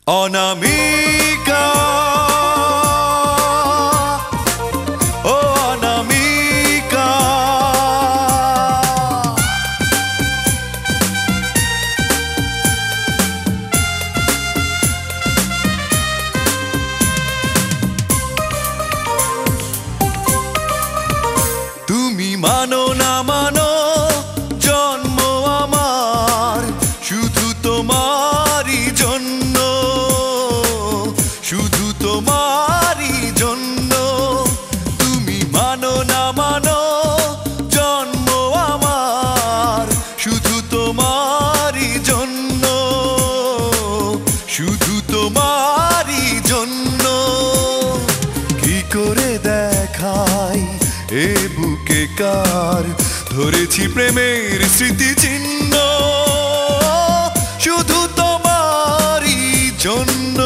অনামিকা ও অনামিকা তুমি মানো না মানো জন্ম আমার শুধু তোমারই জন্য, শুধু তোমারই জন্য। তুমি মানো না মানো জন্ম আমার শুধু তোমারই জন্য, শুধু তোমারই জন্য। কি করে দেখাই এ বুকে কার ধরেছি প্রেমের স্মৃতি চিহ্ন, শুধু তোমারই জন্য।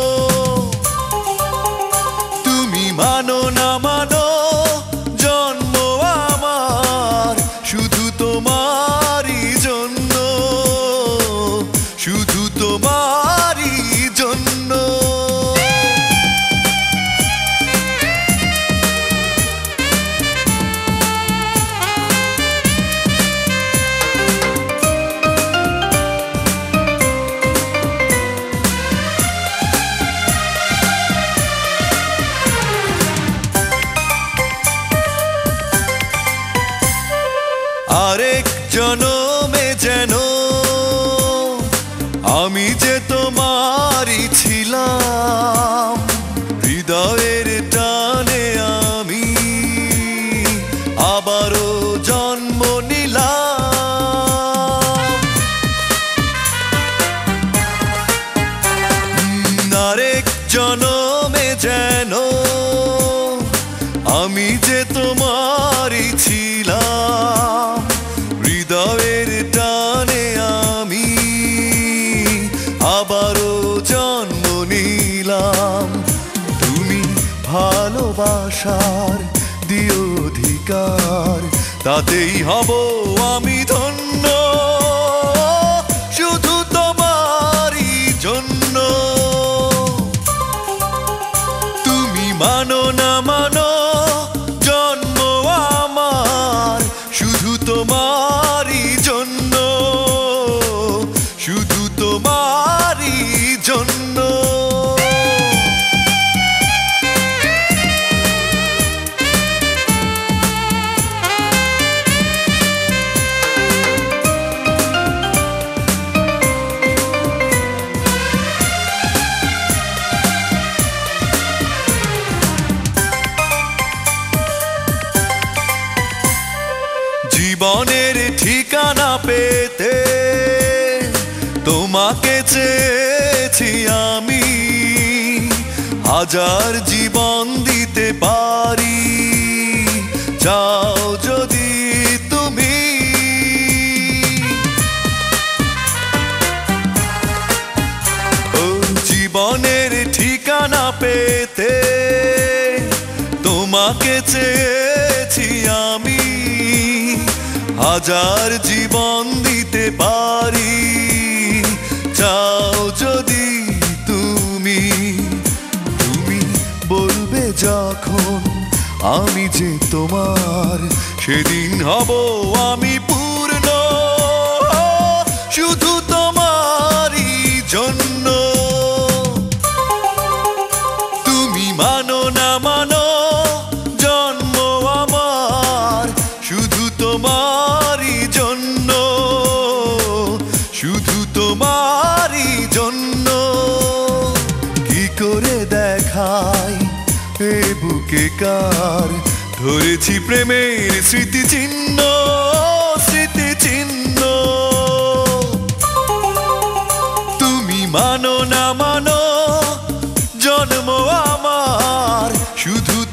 তুমি মানো না মানো জন্ম আমার শুধু তোমারই জন্য, শুধু তোমারই জন্য। আরেক জনমে যেন আমি যে তোমারই ছিলাম, হৃদয়ের টানে আমি আবারও জন্ম নিলাম। আরেক জনমে যেন আমি যে তোমারই ছিলাম, হৃদয়ের টানে আমি আবারও জন্ম নিলাম। তুমি ভালোবাসার দিও অধিকার, তাতেই হব আমি ধন্য, শুধু তোমারই জন্য। তুমি মানো না মানো জন্ম আমার শুধু তোমারই জন্য, শুধু তোমারই জন্য। জীবনের ঠিকানা পেতে তোমাকে চেয়েছি আমি, হাজার জীবন দিতে পারি চাও যদি তুমি। ও জীবনের ঠিকানা পেতে তোমাকে চেয়েছি আমি, হাজার জীবন দিতে পারি চাও যদি তুমি। তুমি বলবে যখন আমি যে তোমার, সেদিন হব আমি পূর্ণ, শুধু তোমারই জন্য। তুমি মানো না মানো জন্ম আমার শুধু তোমারই জন্য, শুধু তোমারই জন্য। কি করে দেখাই এ বুকে কার ধরেছি প্রেমের স্মৃতি চিহ্ন, স্মৃতি চিহ্ন। তুমি মানো না মানো জন্ম আমার শুধু